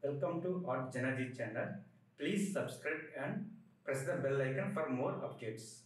Welcome to our JanaG channel. Please subscribe and press the bell icon for more updates.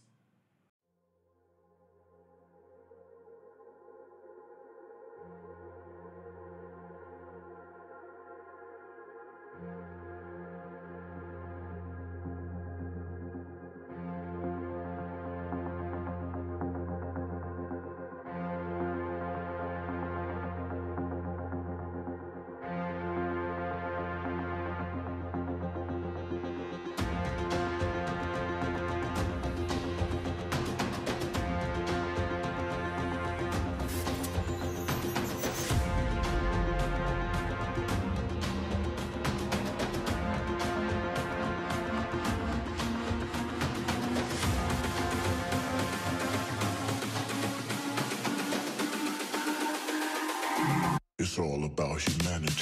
It's all about humanity.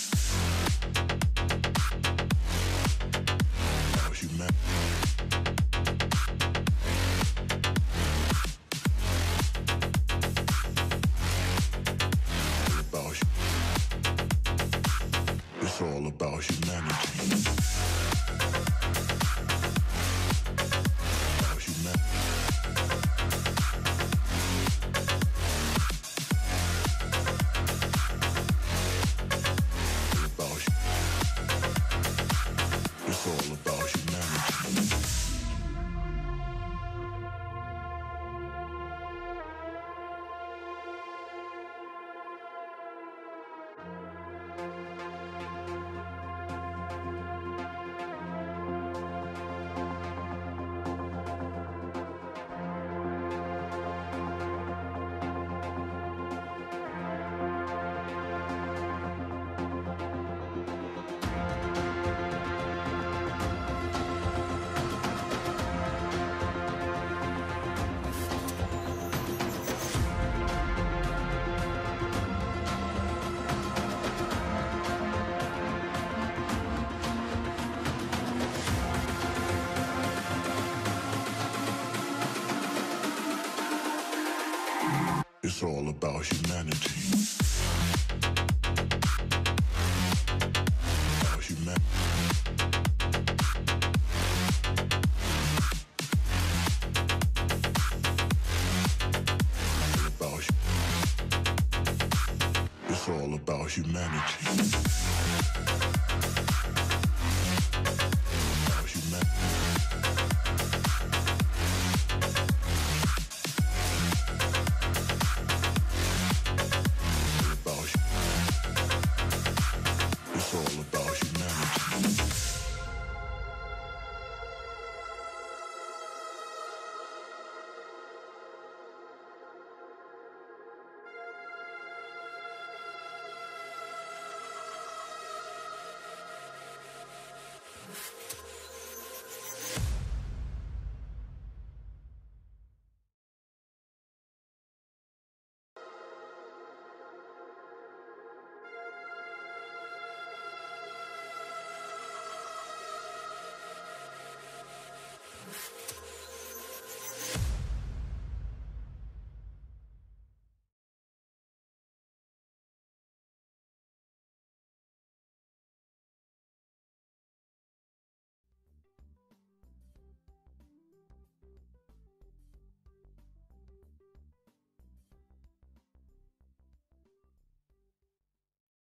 About humanity. It's all about humanity. About humanity. It's all about humanity. It's all about humanity. About humanity. It's all about humanity.